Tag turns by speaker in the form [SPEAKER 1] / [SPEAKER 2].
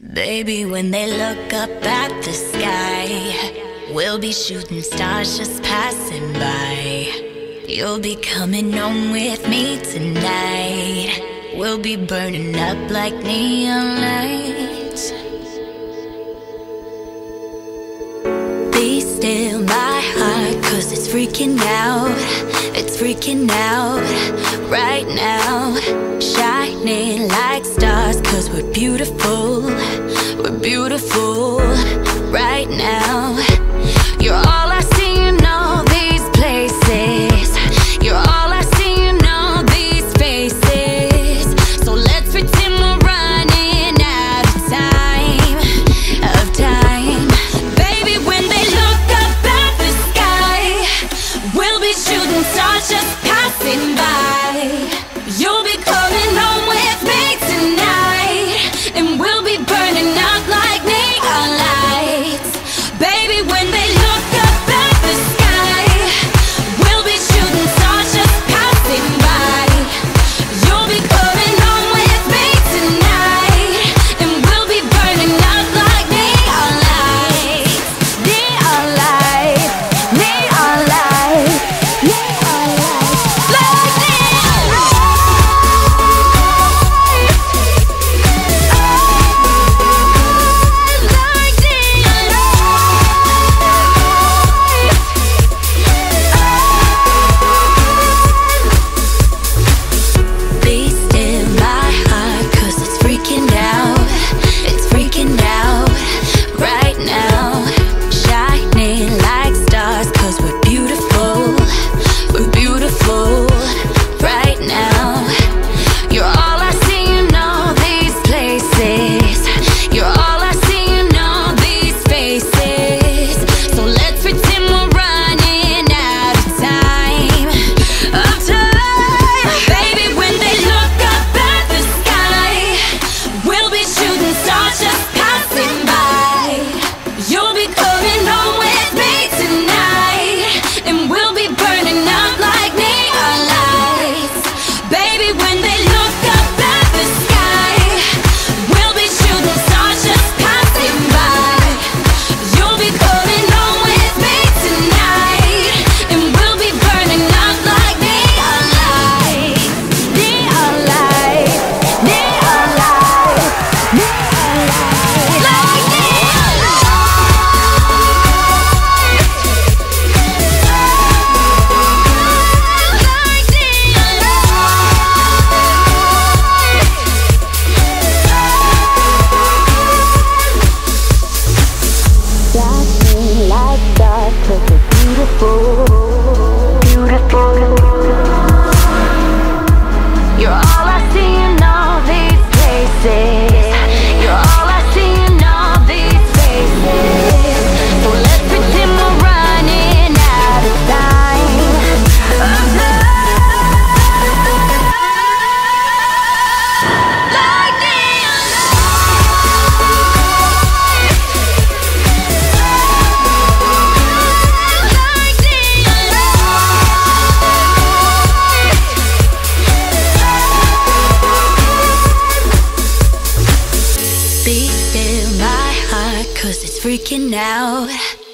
[SPEAKER 1] Baby, when they look up at the sky, we'll be shooting stars just passing by. You'll be coming home with me tonight. We'll be burning up like neon lights. Be still my heart, 'cause it's freaking out. It's freaking out right now. Shining like stars, 'cause we're beautiful. We're beautiful right now. You're all I see in all these places. You're all I see in all these faces. So let's pretend we're running out of time. Baby, when they look up at the sky, we'll be shooting stars just passing by. You'll be coming home with me tonight, and we'll be burning up like neon lights. Baby, when they look up at the sky, we'll be shooting stars just passing by. You'll be coming home with me tonight, and we'll be burning up like neon lights. Neon lights, neon lights, neon lights, like neon lights. Be still my heart, 'cause it's freaking out. It's freaking out right now. Shining like stars, 'cause we're beautiful. We're beautiful right now. You're all I see in all these places. You're all I see in all these faces. So let's pretend we're running out of time. Baby, when they look up at the sky, we'll be shooting stars just passing by. You'll be coming home with me tonight, and we'll be burning up like neon lights. Baby, when they look up at the sky, we'll be shooting stars just passing by. You'll be coming home with me tonight, and we'll be burning up like neon lights. Neon lights, neon lights, neon lights, like neon shining like stars, 'cause we're beautiful, beautiful. You're all I see in all these places. You're all I see in all these faces. So let's pretend we're running out of time. Like neon like neon Be still my heart, 'cause it's freaking out.